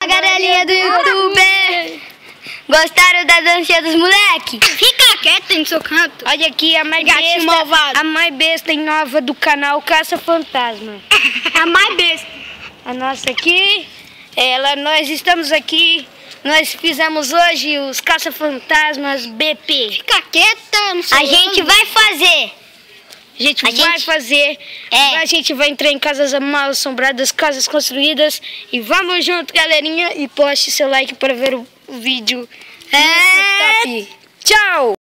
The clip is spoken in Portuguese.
galerinha do YouTube! Gostaram da dancinha dos moleque? Fica quieto no seu canto. Olha aqui a mais Gatinho malvado. a mais besta e nova do canal Caça Fantasma. A mais besta. A nossa aqui, nós estamos aqui, nós fizemos hoje os Caça Fantasmas BP. Fica quieta no seu A gente vai fazer. A gente vai entrar em casas mal assombradas, casas construídas. E vamos junto, galerinha. E poste seu like para ver o vídeo. Top. Tchau!